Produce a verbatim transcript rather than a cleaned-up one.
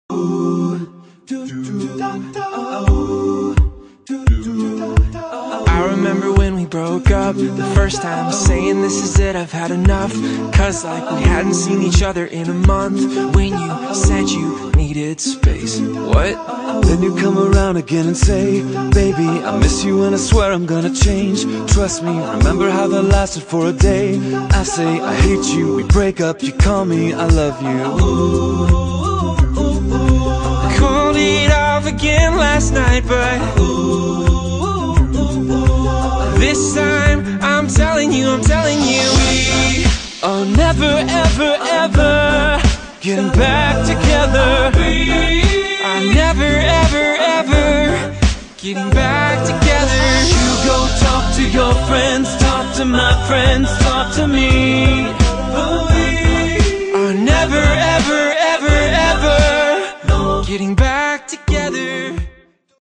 I remember when we broke up, the first time saying this is it, I've had enough. Cause like we hadn't seen each other in a month. When you said you needed space. What? Then you come around again and say, baby, I miss you and I swear I'm gonna change. Trust me, remember how that lasted for a day. I say I hate you, we break up, you call me I love you. Called it off again last night, but this time I'm telling you, I'm telling you, we are never, ever, ever getting back together. We are never, ever, ever getting back together. You go talk to your friends, talk to my friends, talk to me. We are never, ever, ever, ever getting back together.